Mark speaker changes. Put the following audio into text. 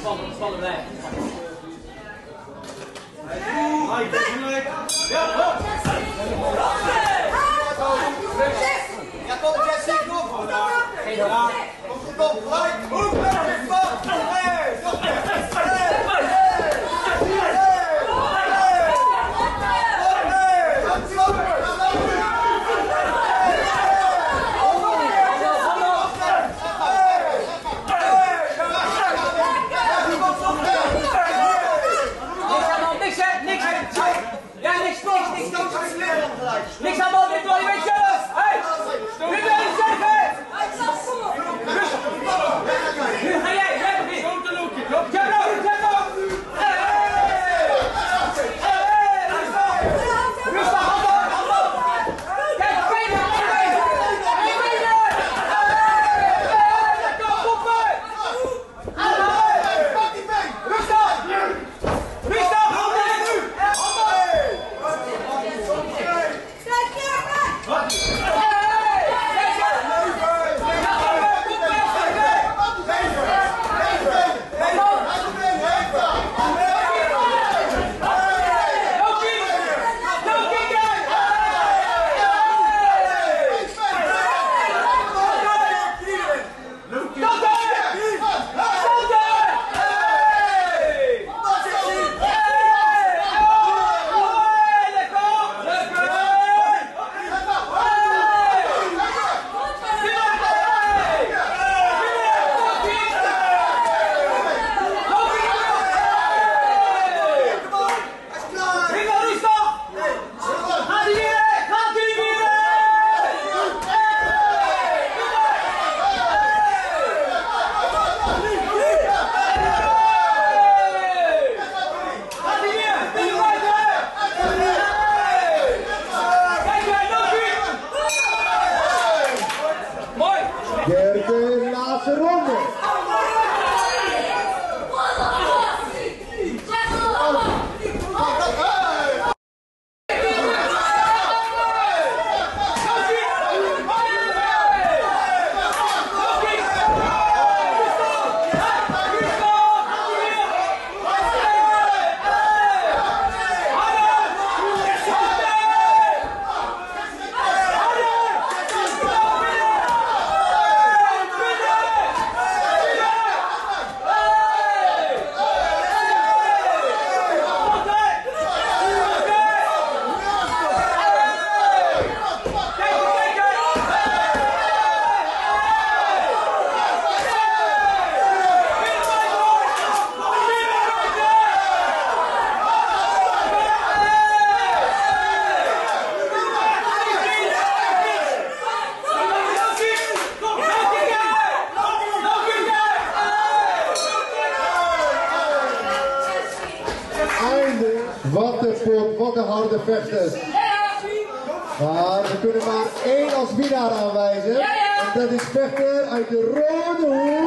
Speaker 1: Spannen blijven.
Speaker 2: Ja, kom ik even zien nog vandaag. Geen raar. Kom,
Speaker 1: Niks aan bal, dit door je weet zelf! Hé! Nu ben je zelf, hè! Nu ga jij, jij begint! Zo te lopen! Jab nou, jab nou! Rustig, hand op! Kijk, benen! Benen! Lekker, poppen! Rustig! Rustig, handen nu!
Speaker 3: Derde laatste ronde. Wat een harde vechters. Maar we kunnen maar één als winnaar aanwijzen. En dat is vechter uit de rode hoek.